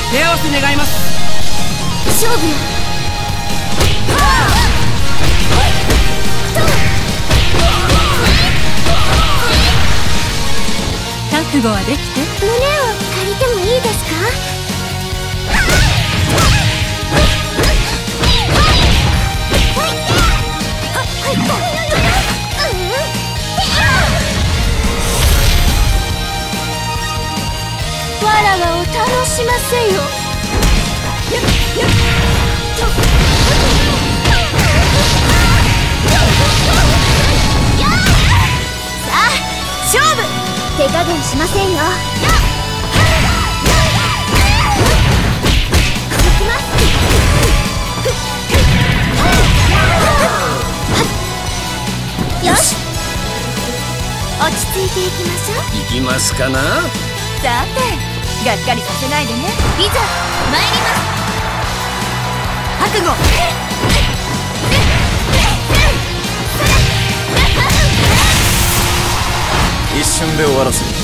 手合わせ願います。 勝負よ。覚悟はできて。胸を借りてもいいですか？わらわを楽しませよ。さあ勝負。手加減しませんよ。行きます。よし、落ち着いていきましょう。 行きますかな。 さてがっかりさせないでね。いざ参ります。覚悟。 一瞬で終わらせる。